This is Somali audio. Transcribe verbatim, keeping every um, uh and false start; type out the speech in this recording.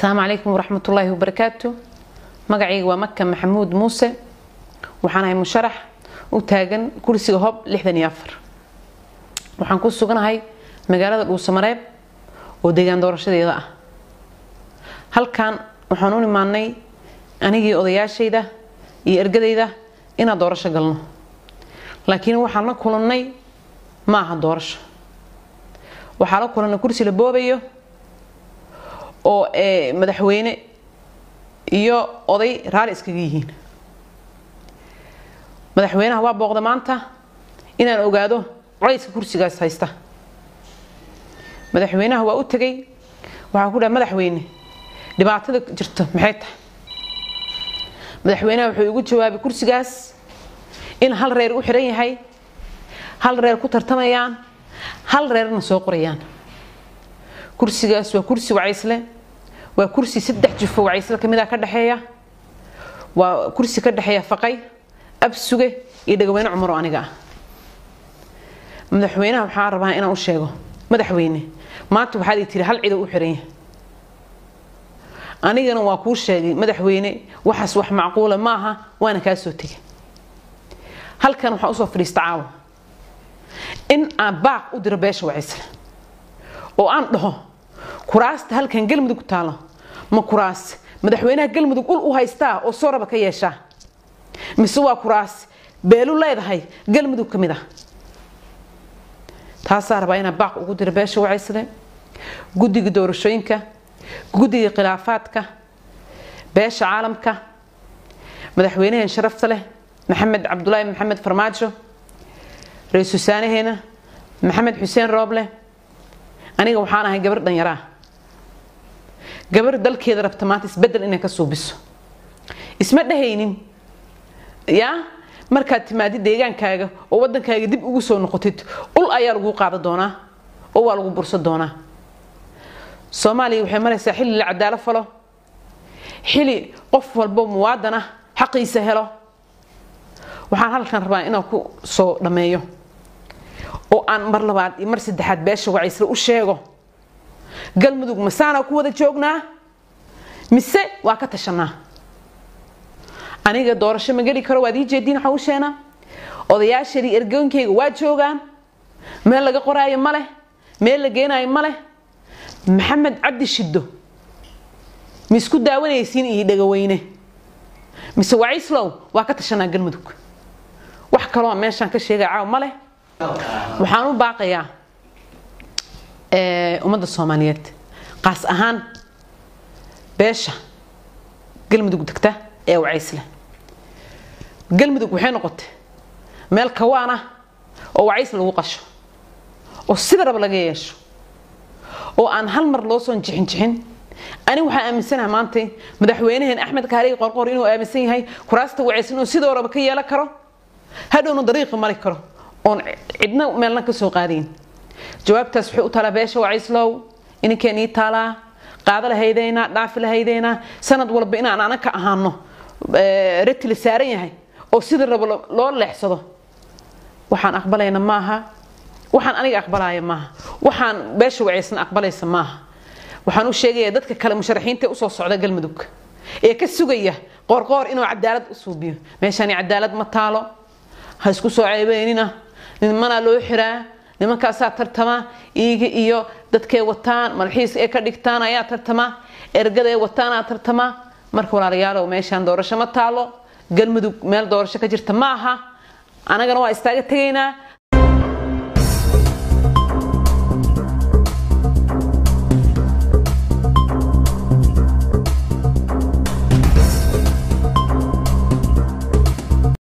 السلام عليكم ورحمة الله وبركاته. مقعي ومكة محمود موسى وحنا هاي مشرح وتاجن كرسي هوب لحدن يافر وحن كل سجنا هاي مجالات الوسمراب وديجان دورش دي ذا هل كان وحنوني معني أنا جي أضياء شيء ده يرجع ده إنا دورش قلنا لكن وحنا كلناي ما هدورش وحنا كلنا كرسي لبوبيه oo ee madaxweyne iyo oday raal iskaga yihiin madaxweynaha waa booqda maanta inaan ogaado culays kursigaas haysta madaxweynaha waa u tagay waxa ku dhahay madaxweyne dhibaatada jirta maxay tahay madaxweynaha wuxuu igu jawaabay kursigaas in hal reer u xiran yahay hal reer ku tartamayaan hal reerna soo qorayaan kursigaas waa kursi wacaysle waa kursi saddex jifo wacaysle kamida ka dhaxeeya waa kursi ka dhaxeeya faqay absuge iyo dhagweyne cumar aniga madaxweynaha waxa rabaa inaan u sheego madaxweyne maanta waxa ay tiri hal cid u xiran yahay anigana waa ku sheegay madaxweyne waxaas wax macquul ma aha waana ka soo tagay halkan waxa u soo fariistaaw in aan baaq u diro beesha wacaysle oo aan dhaho kuraasta halkan galmudug ku taalo ma kuraas madaxweynaha galmudug ul u haysta oo soo raba ka yeesha mise waa kuraas beelu leedahay galmudug kamida taas arba ina baaq ugu dir beesha wacaysle gudiga doorashooyinka gudiga khilaafaadka beesha caalamka madaxweynaha sharafta leh maxamed cabdullaahi maxamed farmaajo ra'iisul wasaaraheena maxamed xuseen rooble aniga waxaan ahay gabar dhanyara gabar dalkeeda rabta maanta isbedel inay ka suubiso isma dhahaynin ya marka timaadi deegaankaaga oo wadankaaga dib ugu soo noqotid ul ayaa lagu qaada doona oo waa lagu burso doona Soomaaliya waxay maraysaa xilli la cadaalad falo xilli qof walba muwaadana xaqiisa helo waxaan halkan rabaa inaan ku soo dhameeyo oo aan mar labaad iyo mar saddexaad beesha wacaysle u sheego galmudug masaana ku wada joognaa mise waa ka tashanaa aniga doorasho ma gali karo waad ii jeedin waxa u sheena odayaashii ergoonkeyga waa joogaan meel laga qoraayo ma leh meel la geenaayo ma leh maxamed cabdi shiddo misku daawanaysiin iyo dhagaweyne mise wacayslow waa ka tashanaa galmudug wax kale oo meeshan ka sheegay caaw ma leh waxaan u baaqayaa ee umada Soomaaliyeed qaas ahaan beesha galmudug degta ee wacaysle galmudug waxay noqotay meel kawaana oo wacaysle lagu qasho oo sida rab laga yeesho oo aan hal mar loo soo jixin jixin ani waxa aaminsanahay maanta madaxweynahan Axmed Kaariye qorqor inuu aaminsan yahay kuraasta wacaysle oo sidoo rab ka yeelan karo hadhow dariiq mari karo on cidna meelna ka soo qaadin jawaabtaas wuxuu u tala beesha wacayslow in keenii tala qaada lahaydayna dhaaf lahaydayna sanad walba inaan anaka ahaano ee retil saaran yahay oo sida rabo loo leexsado waxaan aqbalayna maaha waxaan aniga aqbalaya maaha waxaan beesha wacaysna aqbalaysa maaha waxaan u sheegay dadka kale musharaxiinta u soo socda galmudug ee ka sugaya qorqor inuu cadaalad u suubiyo meeshan cadaalad ma taalo ha isku soo ceebeynina nimana loo xiraa nimankaas tartama iiga iyo dadkay wataan malxiis ee ka dhigtaan ayaa tartama ergada ee wataan tartama marka walaalayaal meeshan doorasho ma taalo galmudug meel doorasho ka jirta maaha anagana waa istaaga tageynaa